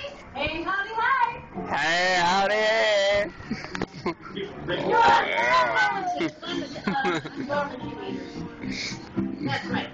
Hey, howdy, hi. Hey, howdy. You're relative. That's right.